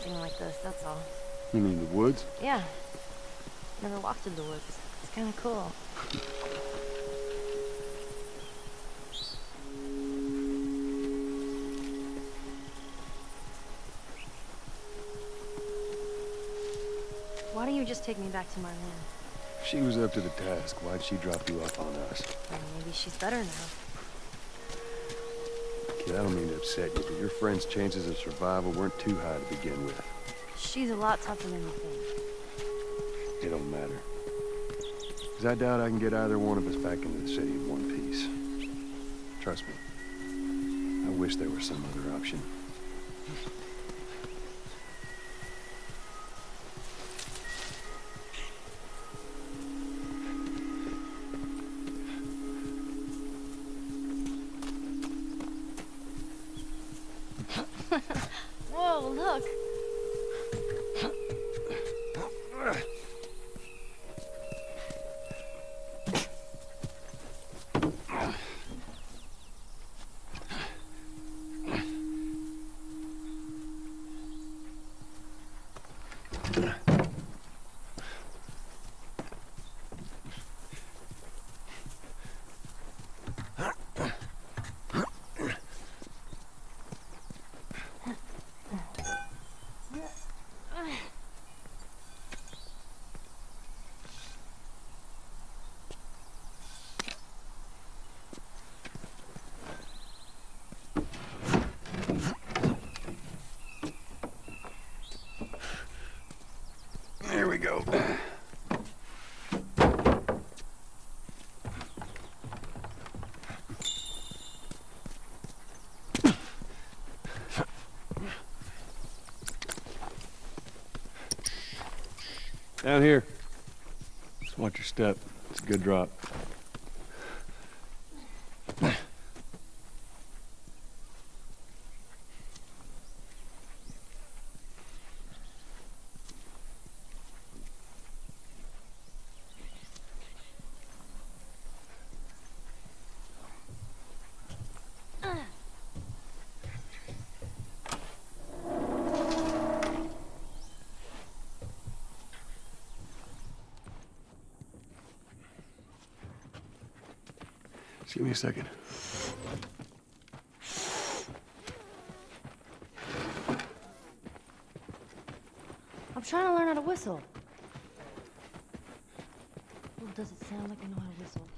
anything like this, that's all. You mean the woods? Yeah. Never walked in the woods. It's kind of cool. Why don't you just take me back to Marlene? If she was up to the task, why'd she drop you off on us? Well, maybe she's better now. Kid, I don't mean to upset you, but your friend's chances of survival weren't too high to begin with. She's a lot tougher than you think. It don't matter. Because I doubt I can get either one of us back into the city in one piece. Trust me. I wish there was some other option. Whoa, look! Here we go. Down here. Just watch your step. It's a good drop. Just give me a second. I'm trying to learn how to whistle. Well, does it sound like I know how to whistle?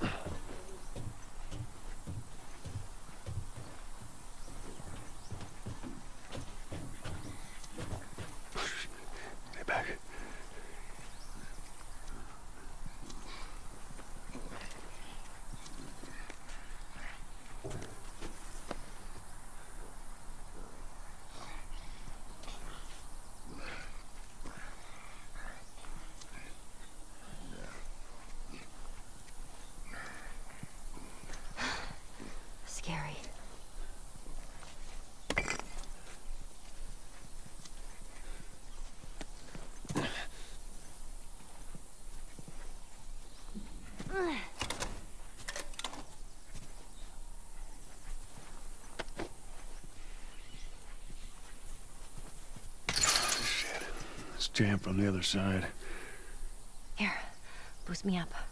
Stay back. Scary. Shit. Let's jam from the other side. Here, boost me up.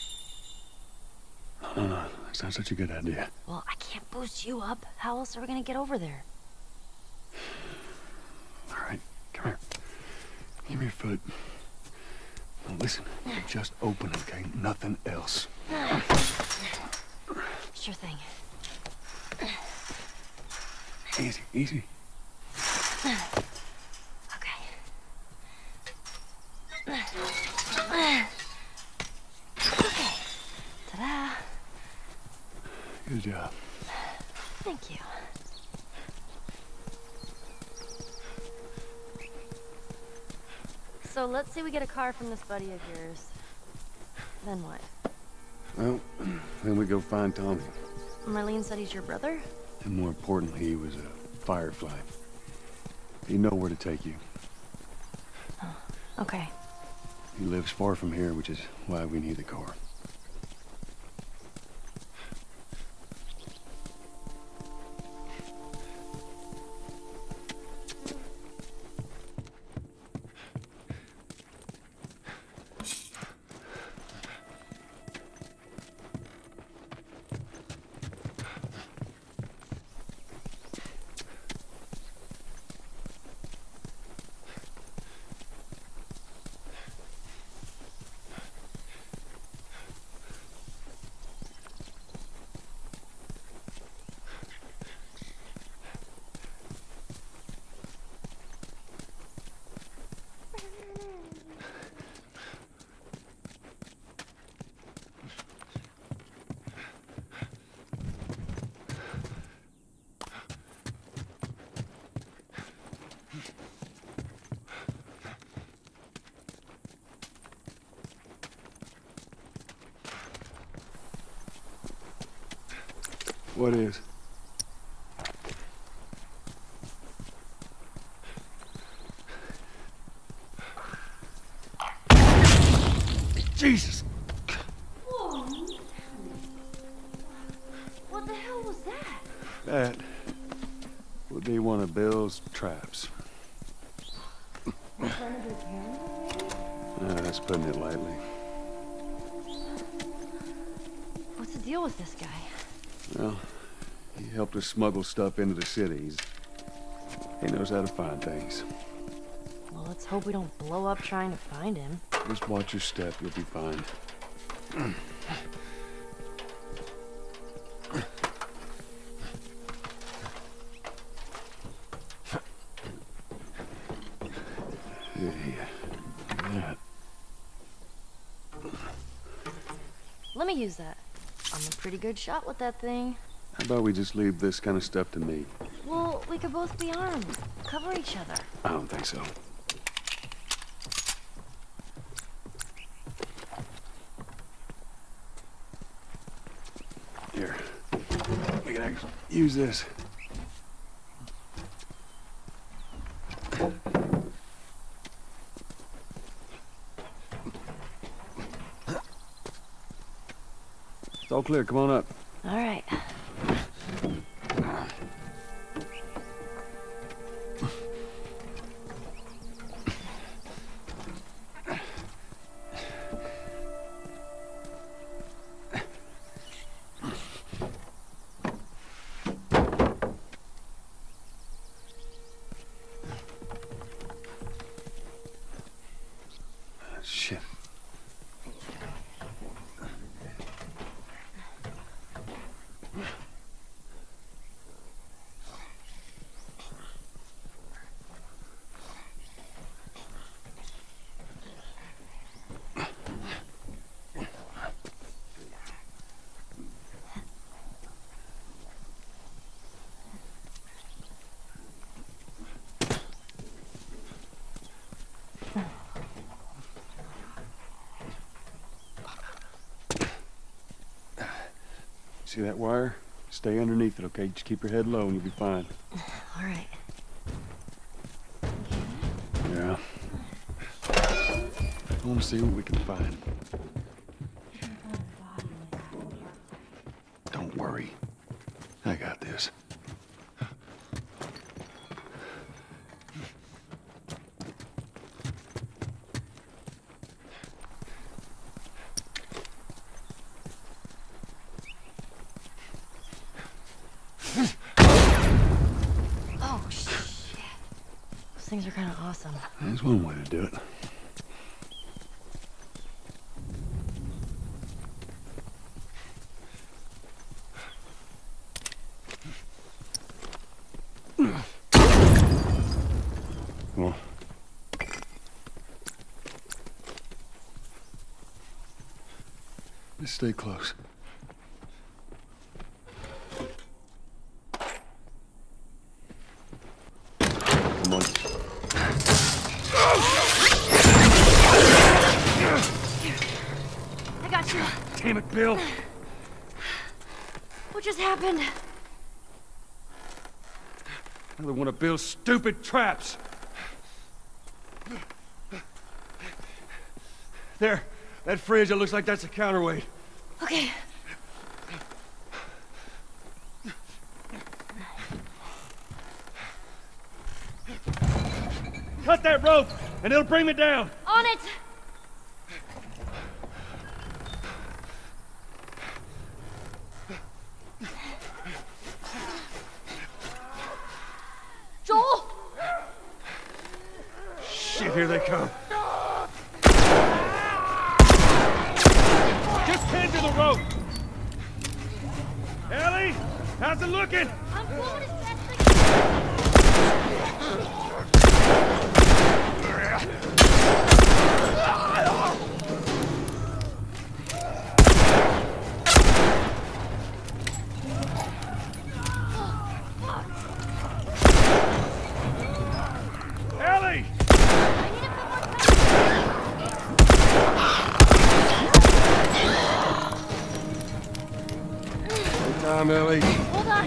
No, that's not such a good idea. Well, I can't boost you up. How else are we gonna get over there? All right, come here. Give me your foot. Now listen, just open it, okay? Nothing else. Sure thing. Easy, easy. Okay. Okay. Ta-da. Good job. Thank you. So let's say we get a car from this buddy of yours. Then what? Well, then we go find Tommy. Marlene said he's your brother? And more importantly, he was a firefly. He'd know where to take you. Oh, okay. He lives far from here, which is why we need the car. What is? Jesus! Whoa. What the hell was that? That would be one of Bill's traps. That's putting it lightly. What's the deal with this guy? Well, he helped us smuggle stuff into the city. He knows how to find things. Well, let's hope we don't blow up trying to find him. Just watch your step, you'll be fine. Yeah. Let me use that. I'm a pretty good shot with that thing. How about we just leave this kind of stuff to me? Well, we could both be armed. Cover each other. I don't think so. Here. We can actually use this. It's all clear. Come on up. All right. Shit. See that wire? Stay underneath it, okay? Just keep your head low and you'll be fine. All right. Yeah. I want to see what we can find. Don't worry. I got this. Oh, shit. Those things are kind of awesome. That's one way to do it. Come on. Let's stay close. Come on. I got you. Damn it, Bill. What just happened? Another one of Bill's stupid traps. There, that fridge, it looks like that's a counterweight. Okay. Cut that rope, and it'll bring me down. On it! Joel! Shit, here they come. Just tend to the rope. Ellie, how's it looking? I'm going as fast as I can. Ellie! Take time, Ellie. Hold on.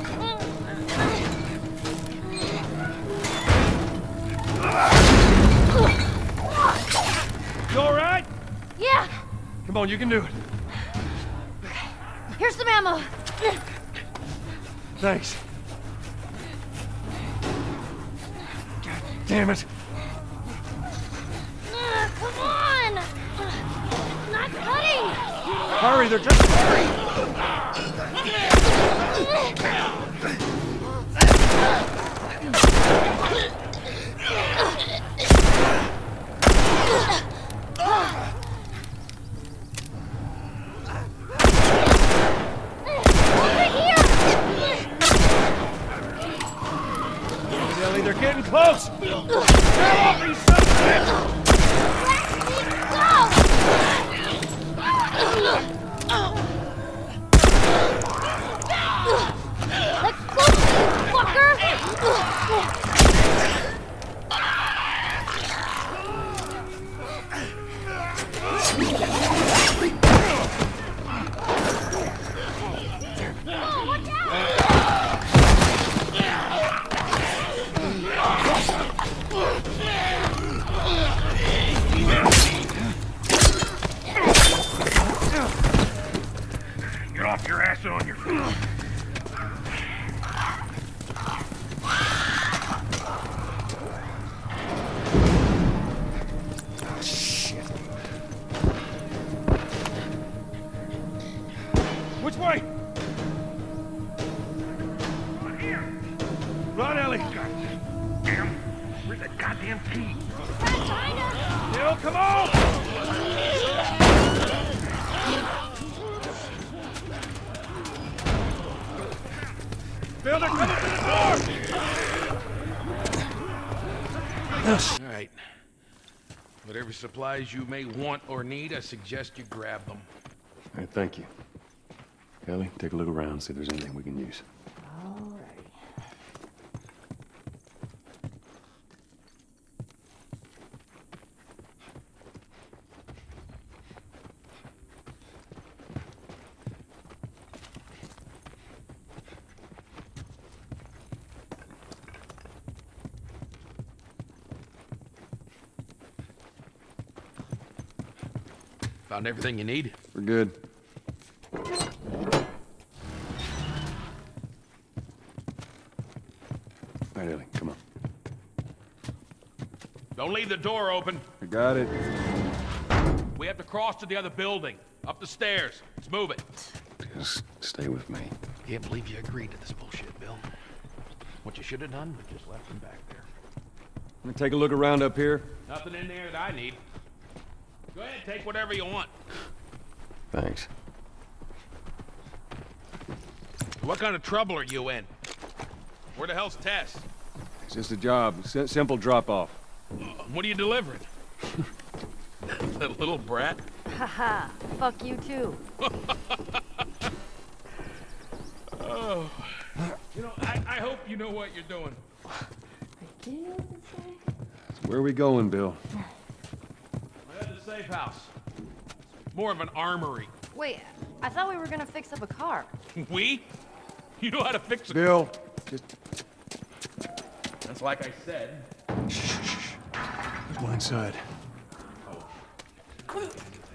You all right? Yeah. Come on, you can do it. Here's some ammo. Thanks. God damn it. Come on. Not cutting. Hurry, they're just... Ellie, they're getting close! Get off me, son of a bitch! Get off your ass and on your feet. Which way? Here. Run, Ellie. Damn. Where's that goddamn key? Bill, come on! Bill, they're coming to the door! All right. Whatever supplies you may want or need, I suggest you grab them. All right, thank you. Ellie, take a look around, see if there's anything we can use. Found everything you need? We're good. All right, Ellie, come on. Don't leave the door open. I got it. We have to cross to the other building. Up the stairs. Let's move it. Just stay with me. Can't believe you agreed to this bullshit, Bill. What you should have done was just left him back there. Let me take a look around up here. Nothing in there that I need. Go ahead, take whatever you want. Thanks. What kind of trouble are you in? Where the hell's Tess? It's just a job. Simple drop-off. What are you delivering? That little brat? Haha. Fuck you too. Oh. You know, I hope you know what you're doing. Where are we going, Bill? At the safe house. More of an armory. Wait, I thought we were gonna fix up a car. We? You know how to fix a... Bill, just... That's like I said. Shh. Let's go inside. You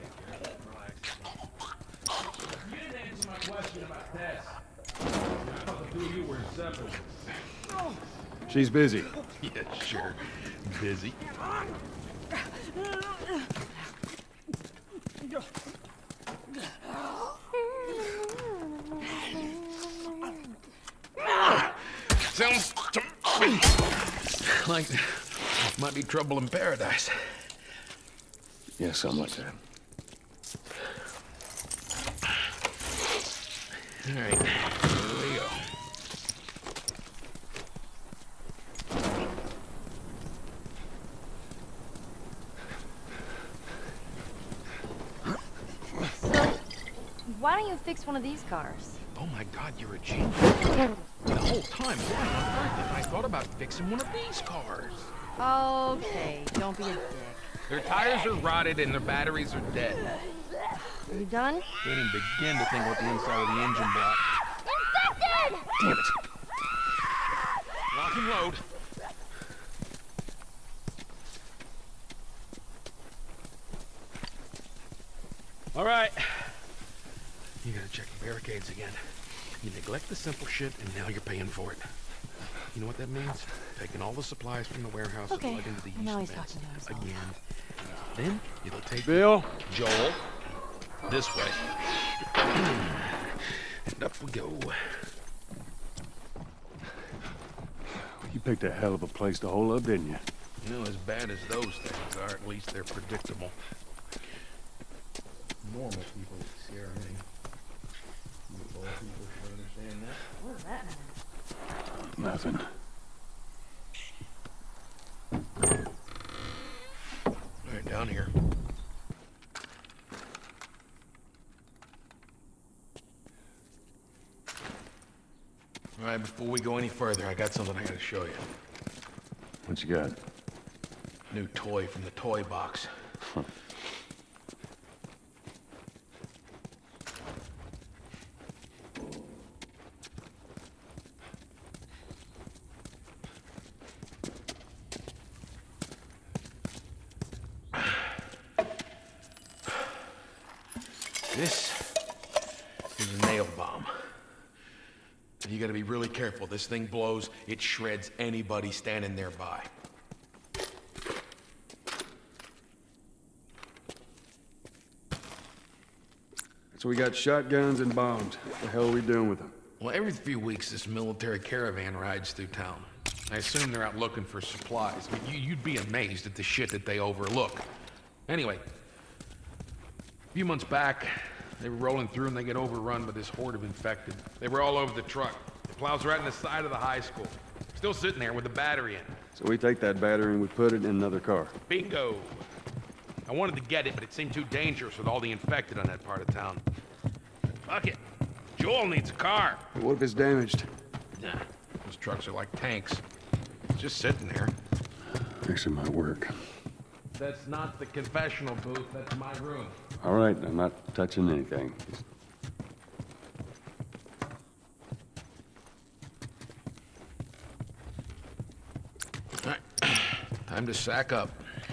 didn't answer my question about Tess. I thought the two of you were inseparable. She's busy. Yeah, sure. Busy. Sounds to me like might be trouble in paradise. Yeah, something like that. All right, here we go. So, why don't you fix one of these cars? Oh my God, you're a genius. The whole time, why on earth have I thought about fixing one of these cars? Okay, don't be a dick. Their tires are rotted and their batteries are dead. Are you done? Can't even begin to think what the inside of the engine block. Damn it. Lock and load. All right. You gotta check the barricades again. You neglect the simple shit, and now you're paying for it. You know what that means? Taking all the supplies from the warehouse and Okay, lugging to the east now he's fence talking to himself. again. Then it'll take Bill? Joel this way. And up we go. You picked a hell of a place to hole up, didn't you? You know, as bad as those things are, at least they're predictable. Normal people scare me. All people should understand that. What does that mean? Nothing. All right, down here. All right, before we go any further, I got something I gotta show you. What you got? New toy from the toy box. This is a nail bomb. You gotta be really careful. This thing blows, it shreds anybody standing nearby. So we got shotguns and bombs. What the hell are we doing with them? Well, every few weeks this military caravan rides through town. I assume they're out looking for supplies. I mean, you'd be amazed at the shit that they overlook. Anyway, a few months back, they were rolling through and they get overrun by this horde of infected. They were all over the truck. The plows right in the side of the high school. Still sitting there with the battery in. So we take that battery and we put it in another car. Bingo! I wanted to get it, but it seemed too dangerous with all the infected on that part of town. Fuck it. Joel needs a car. But what if it's damaged? Nah, those trucks are like tanks. Just sitting there. Actually might work. That's not the confessional booth, that's my room. All right, I'm not touching anything. All right, time to sack up.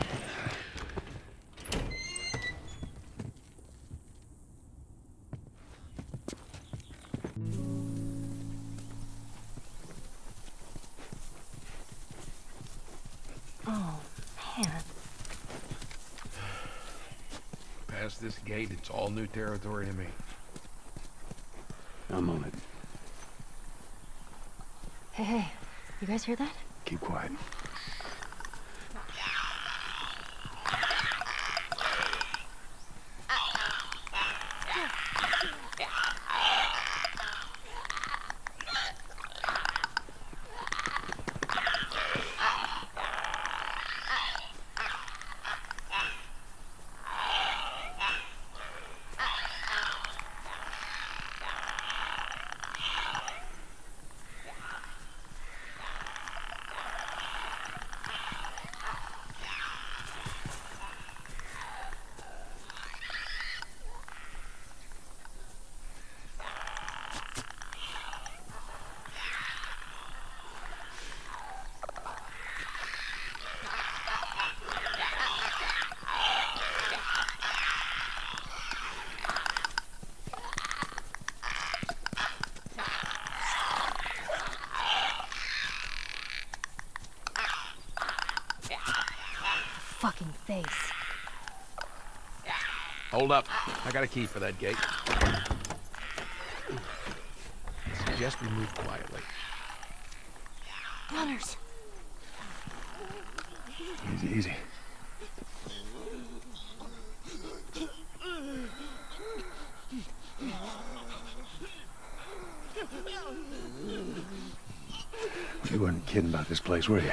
Oh, man. Past this gate, it's all new territory to me. I'm on it. Hey, you guys hear that? Keep quiet. Fucking face. Hold up. I got a key for that gate. I suggest we move quietly. Runners. Easy, easy. You weren't kidding about this place, were you?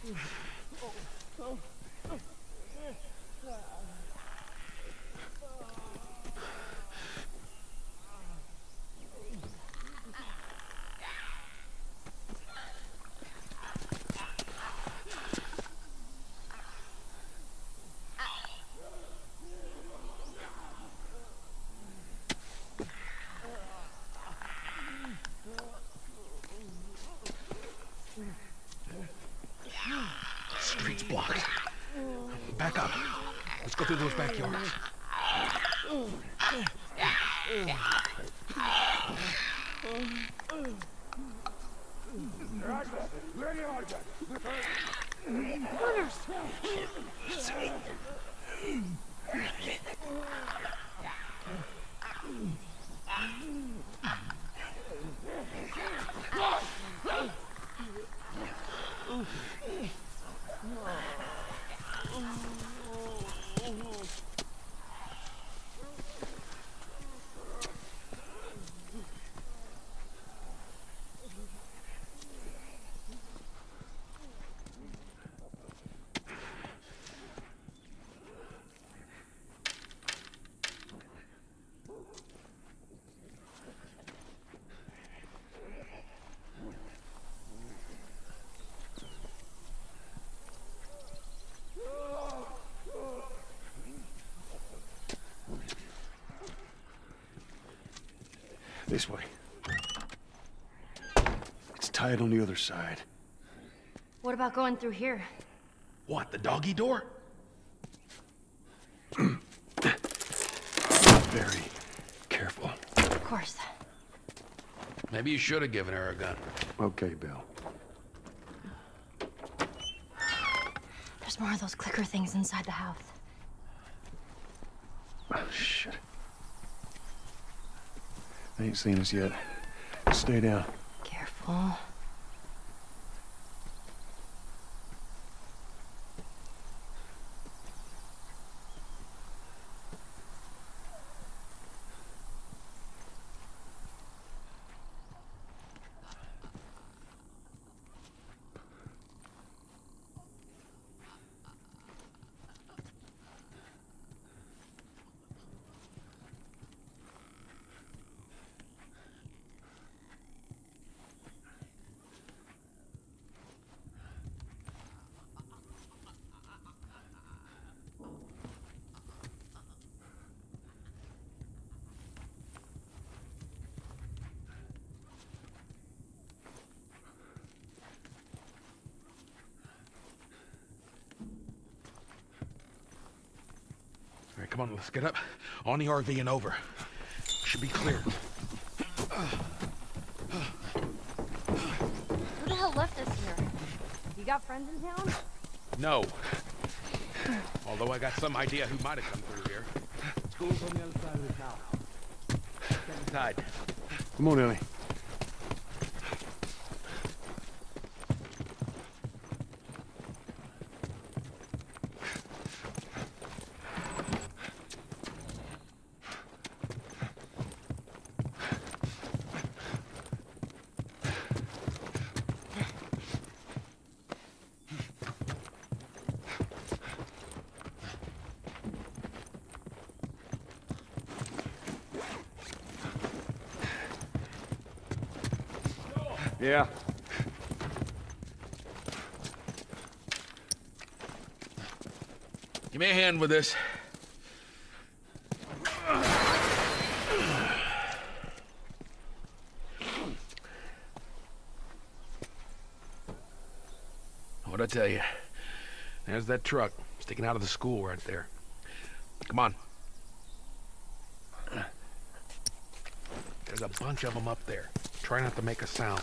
Street's blocked. Back up. Let's go through those backyards. This way. It's tied on the other side. What about going through here? What, the doggy door? Very careful. Of course. Maybe you should have given her a gun. Okay, Bill. There's more of those clicker things inside the house. Oh, shit. They ain't seen us yet. Stay down. Careful. All right, come on, let's get up. On the RV and over. Should be clear. Who the hell left us here? You got friends in town? No. Although I got some idea who might have come through here. School's on the other side of the town. Get inside. Come on, Ellie. Yeah. Give me a hand with this. What'd I tell you? There's that truck sticking out of the school right there. Come on. There's a bunch of them up there. Try not to make a sound.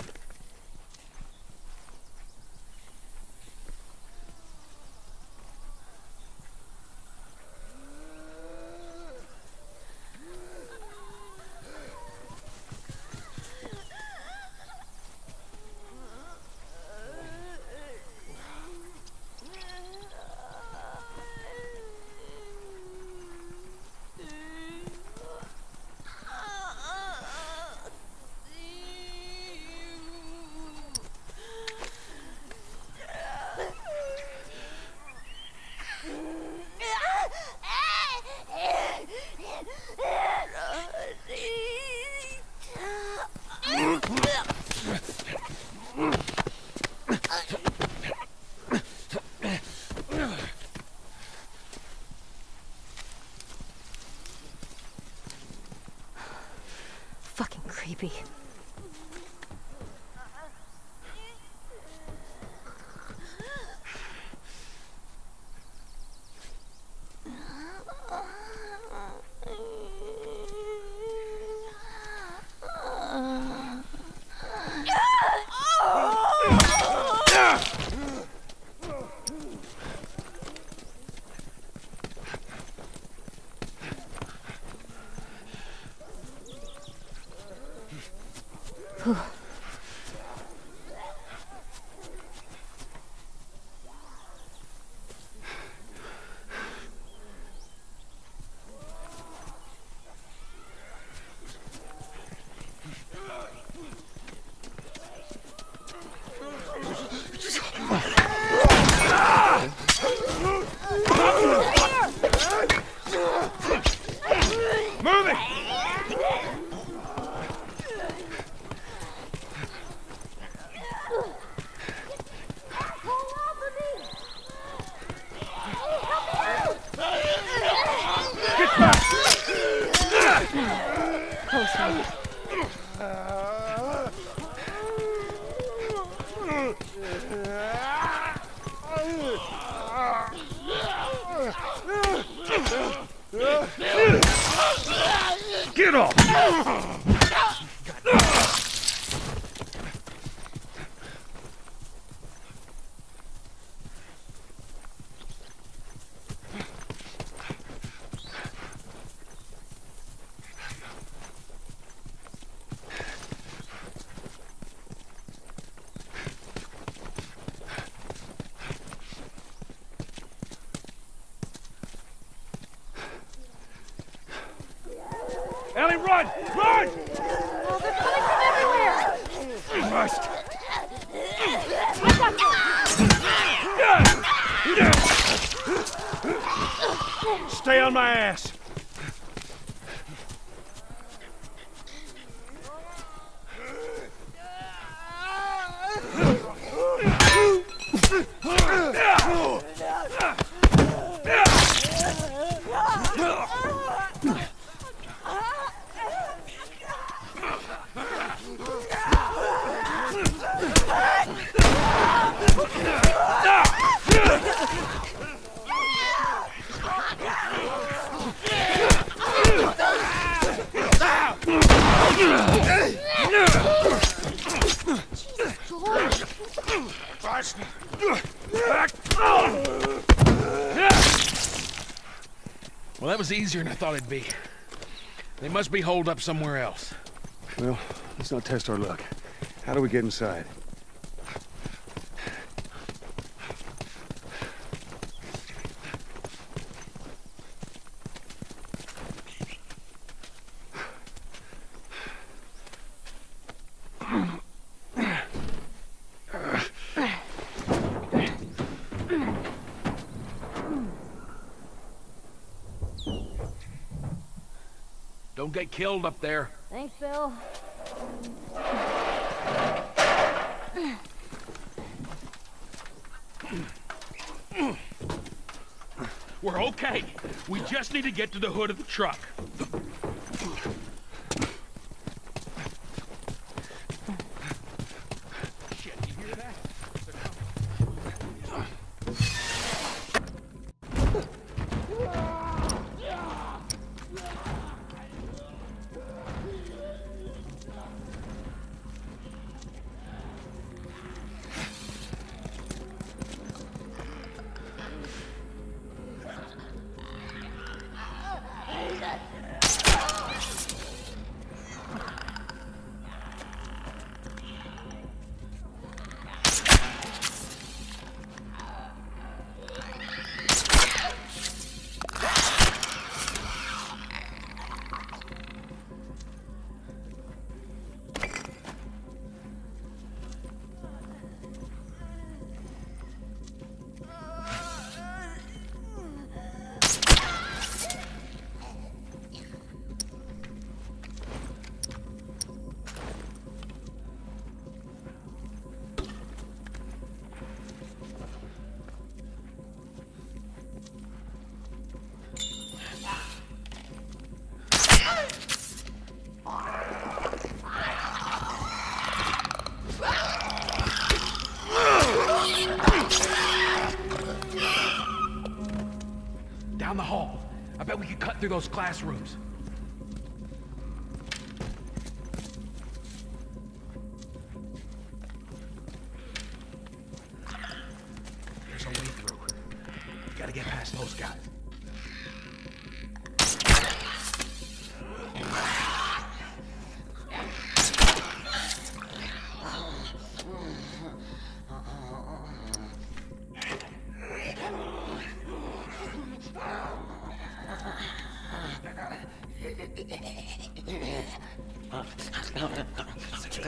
Get off! Ellie, run! Run! Oh, they're coming from everywhere! We must! Stay on my ass! Well, that was easier than I thought it'd be. They must be holed up somewhere else. Well, let's not test our luck. How do we get inside? Don't get killed up there. Thanks, Bill. We're okay. We just need to get to the hood of the truck. Shit, you hear that? Down the hall. I bet we could cut through those classrooms. There's a way through. We gotta get past those guys.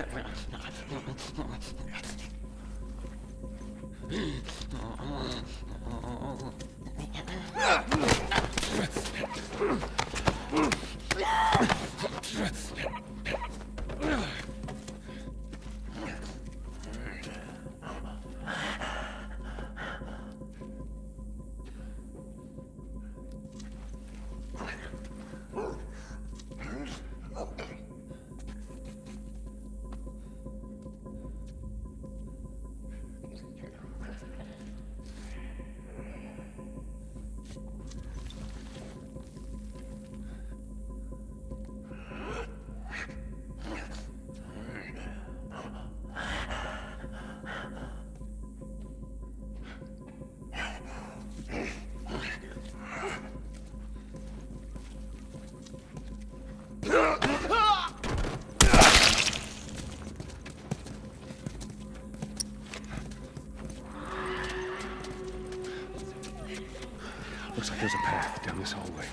Looks like there's a path down this hallway.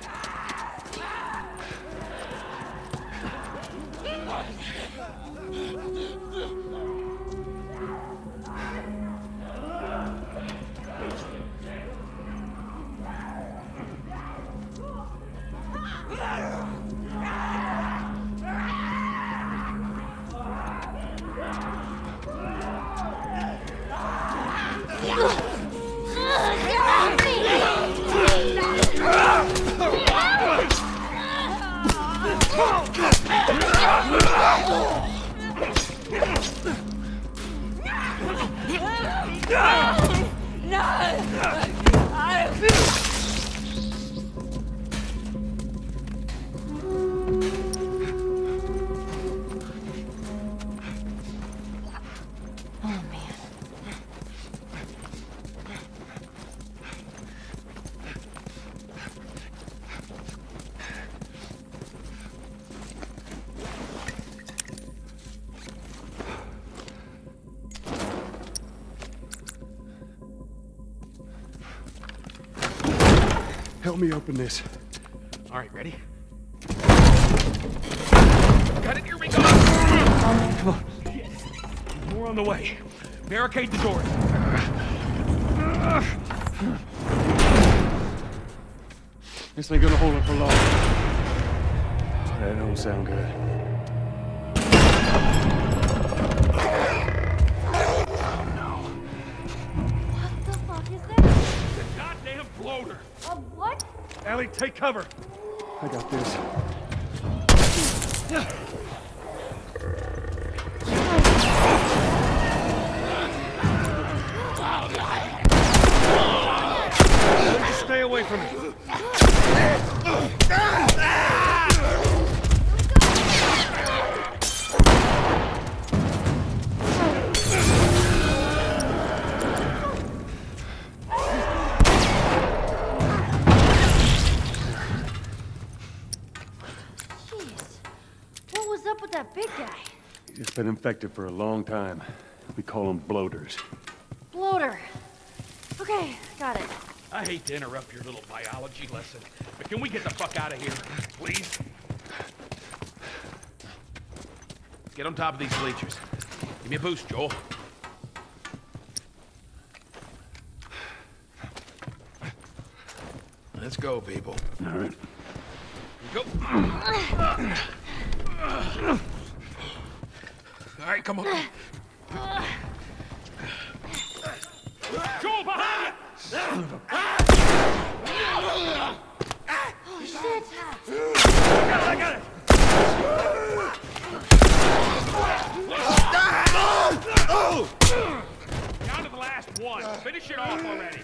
Help me open this. All right, ready? Got it, here we go! Come on. Shit. More on the way. Barricade the doors. This ain't gonna hold it for long. That don't sound good. What the fuck is that? The goddamn bloater. What? Ellie, take cover. I got this. Just stay away from me. That big guy. He's been infected for a long time. We call them bloaters. Bloater. Okay, got it. I hate to interrupt your little biology lesson, but can we get the fuck out of here, please? Get on top of these bleachers. Give me a boost, Joel. Let's go, people. All right. Go. All right, come on. Joel, behind you! Oh, shit! I got it! Down to the last one. Finish it off already.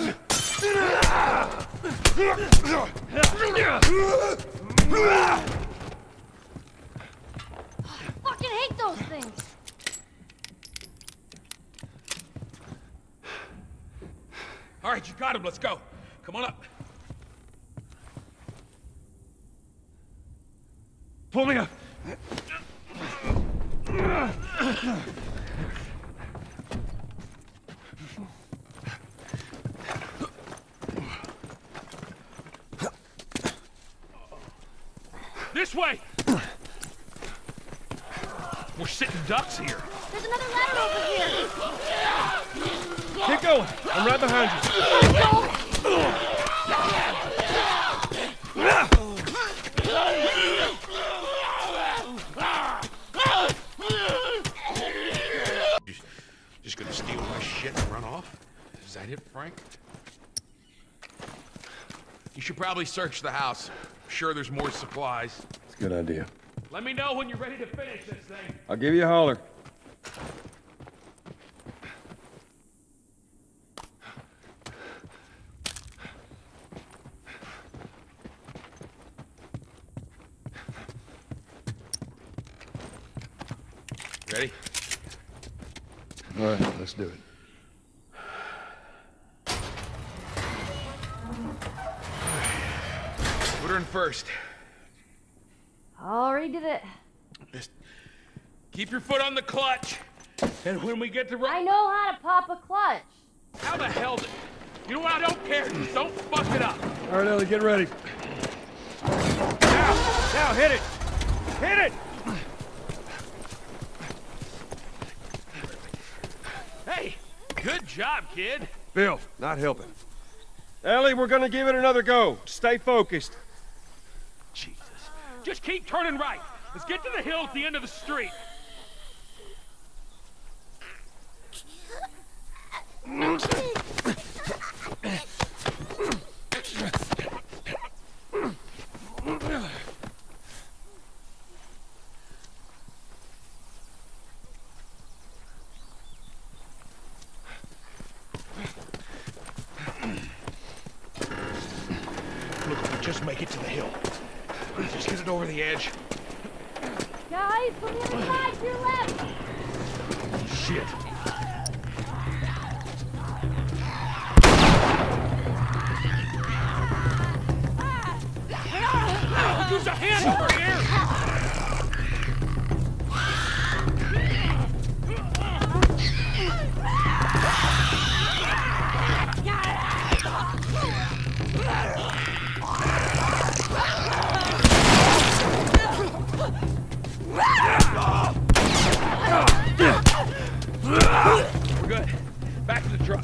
Fucking hate those things! All right, you got him. Let's go. Come on up. Pull me up. This way! We're sitting ducks here. There's another ladder over here. Keep going. I'm right behind you. Just gonna steal my shit and run off? Is that it, Frank? You should probably search the house. I'm sure there's more supplies. It's a good idea. Let me know when you're ready to finish this thing. I'll give you a holler. Ready? All right, let's do it. Put her in first. Already did it. Just keep your foot on the clutch. And when we get to I know how to pop a clutch. how the hell did... You know what? I don't care. Just don't fuck it up. All right, Ellie, get ready. Now, hit it. Hit it. Hey, good job, kid. Bill, not helping. Ellie, we're gonna give it another go. Stay focused. Jesus. Just keep turning right. Let's get to the hill at the end of the street. Look, if we just make it to the hill. Just get it over the edge. Guys, from the other side, to your left. Shit. Use a hand over here! We're good. Back to the truck.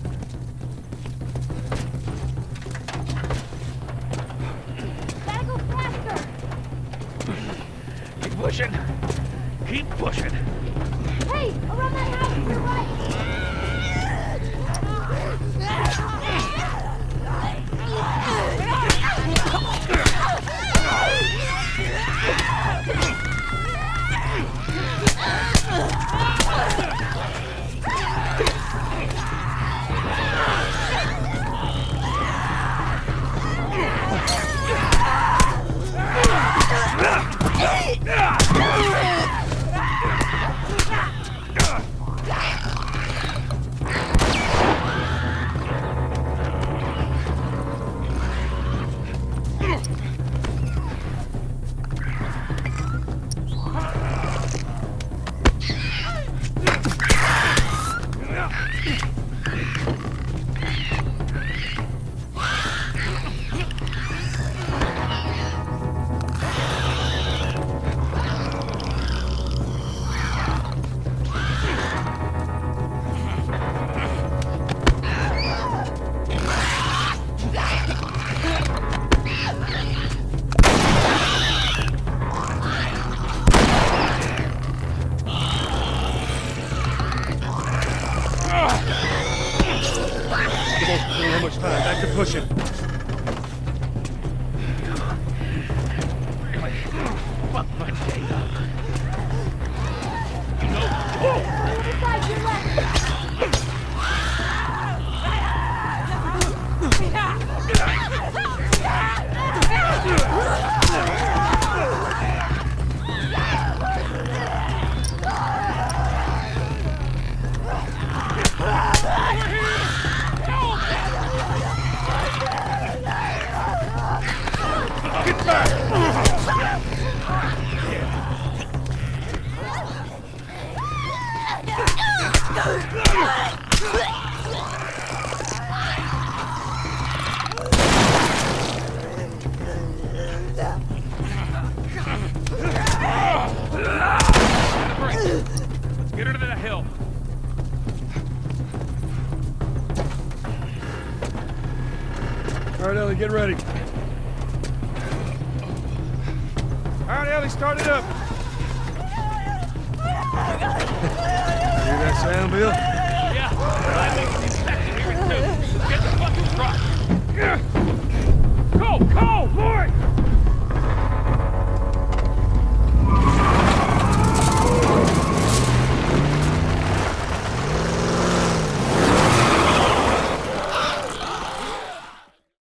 Gotta go faster. Keep pushing. Keep pushing. Hey, around that house to your right. How much time? Back to pushing. Fuck my day up. Other side, to your left. Get her to the hill. All right, Ellie, get ready. All right, Ellie, start it up. Hear that sound, Bill?